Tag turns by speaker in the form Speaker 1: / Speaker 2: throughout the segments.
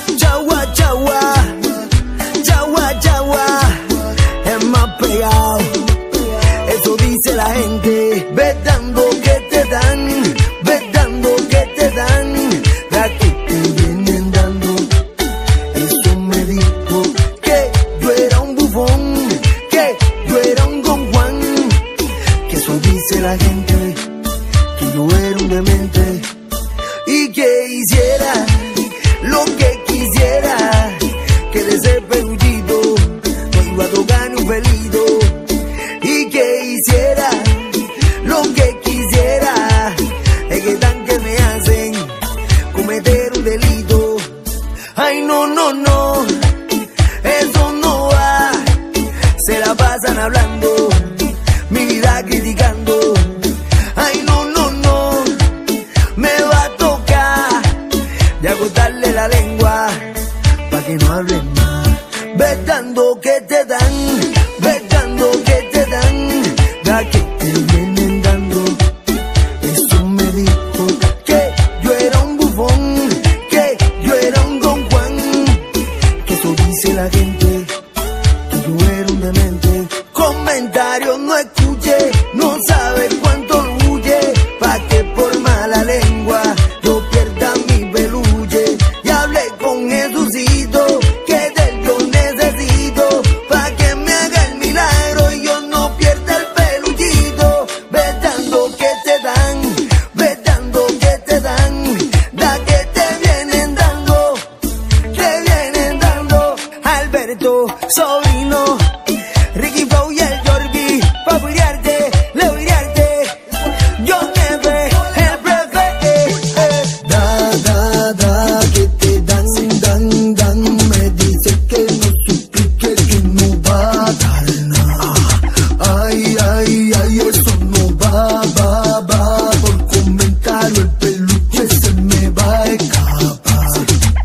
Speaker 1: Chagua, chagua, chagua, chagua, es más pegado. Eso dice la gente. Ve dando que te dan, ve dando que te dan, la que te vienen dando. Eso me dijo que yo era un bufón, que yo era un Don Juan. Que eso dice la gente, que yo era un demente y que hiciera lo que quisiera, que de ese peluchito no iba a tocar ni un pelito, y que hiciera lo que quisiera. Es que tan que me hacen cometer un delito. Ay, no, no, no, eso no va. Se la pasan hablando, mi vida criticando. Ay, no, no, no, me va a tocar de agotarle la lengua pa' que no hablen más. Ve dando que te dan, ve dando que te dan, la que te vienen dando. Eso me dijo que yo era un bufón, que yo era un Don Juan. Que eso dice la gente, que yo era un demente. Comentarios no escuché, no sabes cuánto lo huye, pa' que por mala lengua yo pierda mi peluche. Y hablé con Jesucito, que de él yo necesito, pa' que me haga el milagro y yo no pierda el peluchito. Ve dando que te dan, ve dando que te dan, la que te vienen dando, te vienen dando. Alberto, sobrino, Ricky Flow y el Jordi, pa' cuidarte, levirarte, yo never, el prefe. Da, que te dan, dan, dan. Me dice que no suplique, que no va a dar nada. Ay, ay, ay, eso no va, va. Por comentario el peluche se me va a escapar.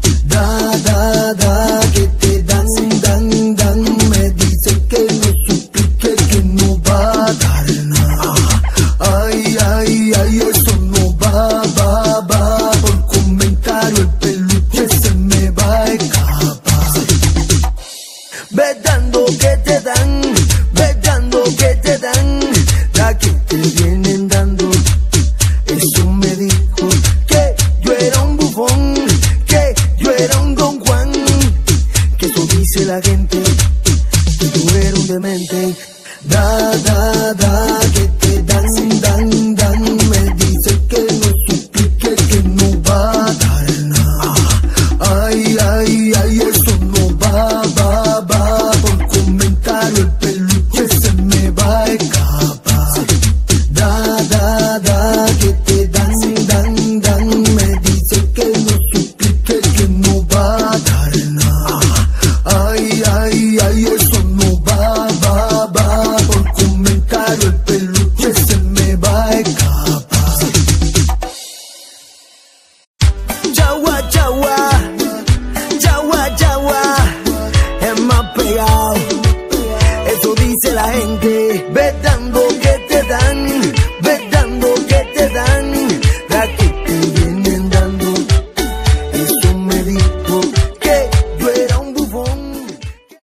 Speaker 1: Da, que te dan, dan, dan. Me dice que no suplique, que no va a dar nada. Ay, ay, ay, eso no va, va. Por comentario el peluche se me va a escapar. Ve dando que te dan, ve dando que te dan, la que te vienen dando. Eso me dijo que yo era un bufón, que yo era un Don Juan. Que eso dice la gente, que yo era un demente. Da, que te dan, dan, dan. Me dice que no suplique, que no va a dar nada. Ay, ay, ay, eso no va, va. Por comentario el peluche se me va a escapar. Da, que te dan, dan, dan. Me dice que no suplique, que no va a dar nada. Ay, ay, ay, eso no va, va. Por comentario el peluche se me va a escapar. Chagua, chagua, chagua, chagua, es más pegado. Eso dice la gente. Ve dando